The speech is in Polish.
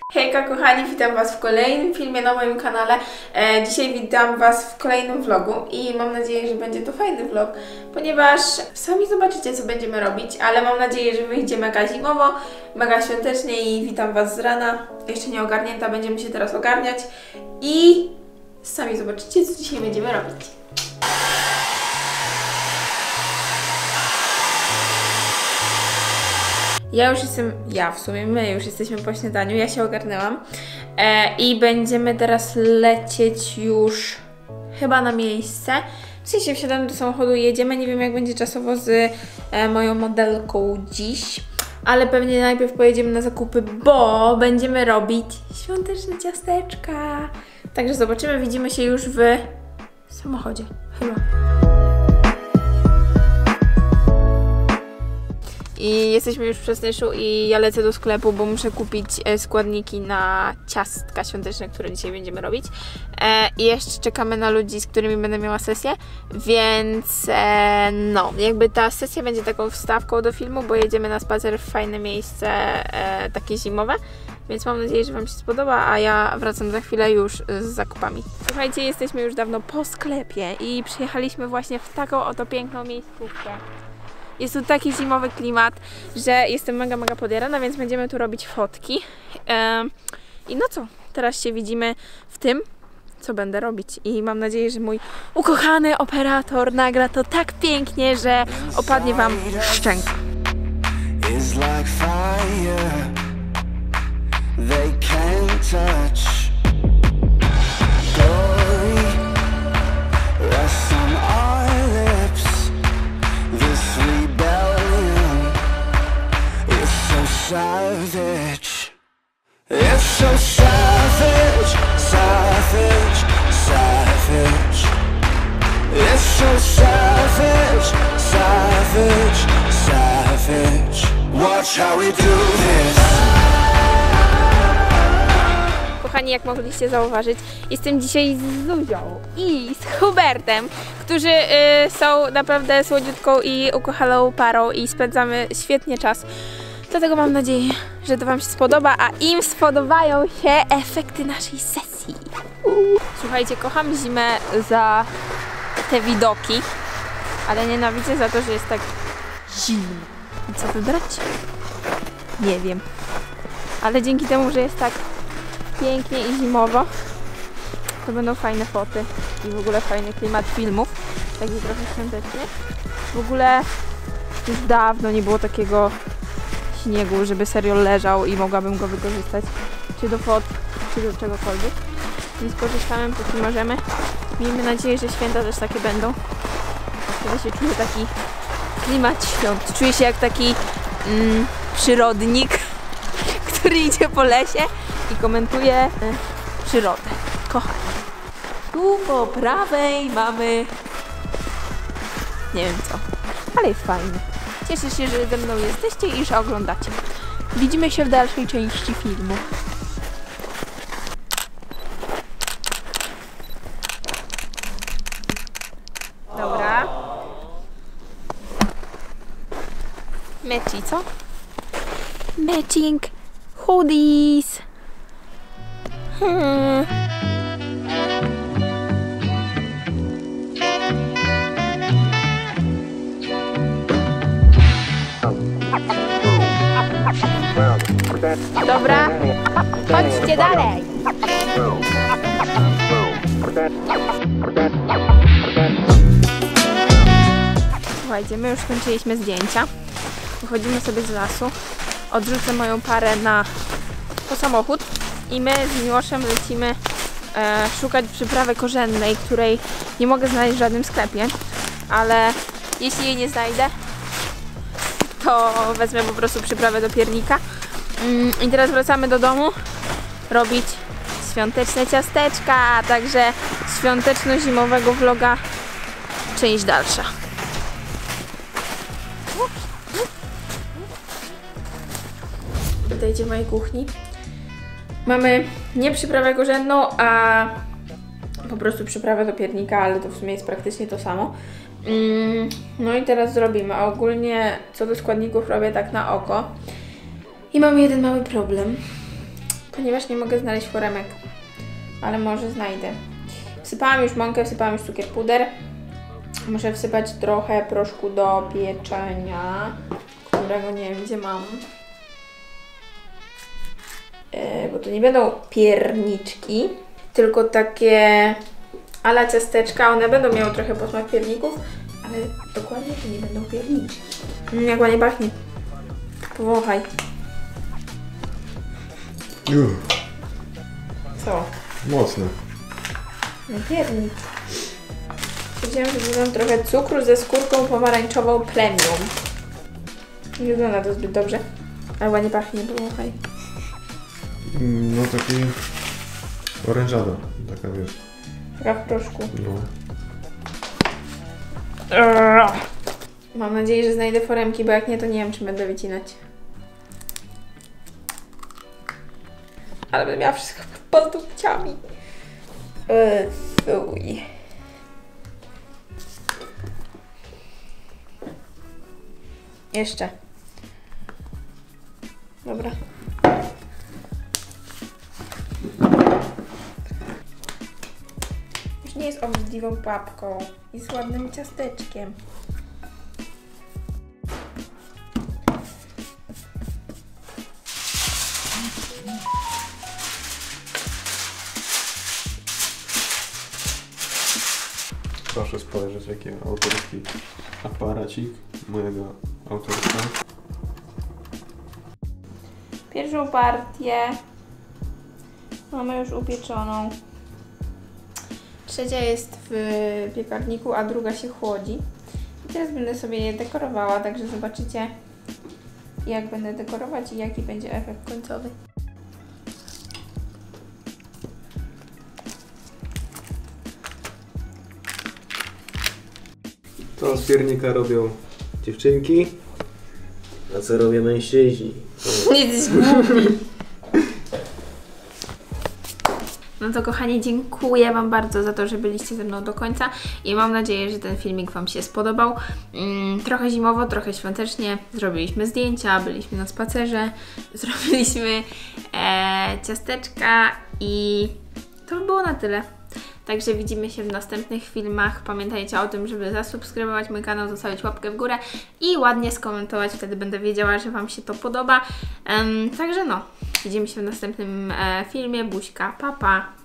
Hejka kochani, witam Was w kolejnym filmie na moim kanale. Dzisiaj witam Was w kolejnym vlogu i mam nadzieję, że będzie to fajny vlog, ponieważ sami zobaczycie, co będziemy robić, ale mam nadzieję, że wyjdzie mega zimowo, mega świątecznie i witam Was z rana. Jeszcze nie ogarnięta, będziemy się teraz ogarniać i sami zobaczycie, co dzisiaj będziemy robić. My już jesteśmy po śniadaniu, ja się ogarnęłam i będziemy teraz lecieć już chyba na miejsce. W sensie wsiadamy do samochodu i jedziemy, nie wiem jak będzie czasowo z moją modelką dziś, ale pewnie najpierw pojedziemy na zakupy, bo będziemy robić świąteczne ciasteczka. Także zobaczymy, widzimy się już w samochodzie, chyba. I jesteśmy już w Przasnyszu i ja lecę do sklepu, bo muszę kupić składniki na ciastka świąteczne, które dzisiaj będziemy robić. I jeszcze czekamy na ludzi, z którymi będę miała sesję, więc no, jakby ta sesja będzie taką wstawką do filmu, bo jedziemy na spacer w fajne miejsce, takie zimowe. Więc mam nadzieję, że Wam się spodoba, a ja wracam za chwilę już z zakupami. Słuchajcie, jesteśmy już dawno po sklepie i przyjechaliśmy właśnie w taką oto piękną miejscówkę. Jest tu taki zimowy klimat, że jestem mega podjarana, więc będziemy tu robić fotki. I no co, teraz się widzimy w tym, co będę robić. I mam nadzieję, że mój ukochany operator nagra to tak pięknie, że opadnie Wam szczęka. Savage. It's so savage, savage, savage. It's so savage, savage, savage. Watch how we do this. Kochani, jak mogliście zauważyć, jestem dzisiaj z Zuzią i z Hubertem, którzy są naprawdę słodziutką i ukochaną parą i spędzamy świetnie czas. Dlatego mam nadzieję, że to Wam się spodoba, a im spodobają się efekty naszej sesji. Słuchajcie, kocham zimę za te widoki, ale nienawidzę za to, że jest tak zimno. I co wybrać? Nie wiem. Ale dzięki temu, że jest tak pięknie i zimowo, to będą fajne foty i w ogóle fajny klimat filmów, taki trochę świątecznie. W ogóle już dawno nie było takiego śniegu, żeby serio leżał i mogłabym go wykorzystać czy do fot, czy do czegokolwiek. Więc korzystamy póki możemy. Miejmy nadzieję, że święta też takie będą. Wtedy się czuję taki klimat świąt. Czuję się jak taki przyrodnik, który idzie po lesie i komentuje przyrodę. Kochani. Tu po prawej mamy nie wiem co, ale jest fajnie. Cieszę się, że ze mną jesteście i że oglądacie. Widzimy się w dalszej części filmu. Dobra. Matchy, co? Matching hoodies. Dobra, chodźcie dalej. Słuchajcie, my już skończyliśmy zdjęcia. Wychodzimy sobie z lasu. Odrzucę moją parę po samochód i my z Miłoszem lecimy szukać przyprawy korzennej, której nie mogę znaleźć w żadnym sklepie, ale jeśli jej nie znajdę, to wezmę po prostu przyprawę do piernika. I teraz wracamy do domu robić świąteczne ciasteczka, także świąteczno-zimowego vloga, część dalsza. Witajcie w mojej kuchni. Mamy nie przyprawę korzenną, a po prostu przyprawę do piernika, ale to w sumie jest praktycznie to samo. No i teraz zrobimy. A ogólnie co do składników robię tak na oko. I mam jeden mały problem. ponieważ nie mogę znaleźć foremek, ale może znajdę. Wsypałam już mąkę, wsypałam już cukier puder. Muszę wsypać trochę proszku do pieczenia, którego nie wiem gdzie mam. Bo to nie będą pierniczki, tylko takie a la ciasteczka. One będą miały trochę posmak pierników, ale dokładnie to nie będą pierniczki. Jak ładnie pachnie. Powąchaj. Co? Mocne. No piernik. Powiedziałam, że dodam trochę cukru ze skórką pomarańczową premium. Nie wygląda to zbyt dobrze, ale ładnie pachnie, powąchaj. No taki orężada, taka wiesz. Taka w proszku. No. Mam nadzieję, że znajdę foremki, bo jak nie, to nie wiem, czy będę wycinać. Ale będę miała wszystko pod paznokciami. Fuj. Jeszcze. Dobra. Już nie jest obrzydliwą papką. Jest ładnym ciasteczkiem. Proszę spojrzeć, jaki autorski aparacik mojego autorstwa. Pierwszą partię mamy już upieczoną. Trzecia jest w piekarniku, a druga się chłodzi. I teraz będę sobie je dekorowała, także zobaczycie, jak będę dekorować i jaki będzie efekt końcowy. To z piernika robią dziewczynki, a co robią mężczyźni? Jesteś głupi. No to kochani, dziękuję Wam bardzo za to, że byliście ze mną do końca i mam nadzieję, że ten filmik Wam się spodobał. Trochę zimowo, trochę świątecznie. Zrobiliśmy zdjęcia, byliśmy na spacerze, zrobiliśmy ciasteczka i to by było na tyle. Także widzimy się w następnych filmach. Pamiętajcie o tym, żeby zasubskrybować mój kanał, zostawić łapkę w górę i ładnie skomentować. Wtedy będę wiedziała, że Wam się to podoba. Także no, widzimy się w następnym filmie. Buźka, pa pa!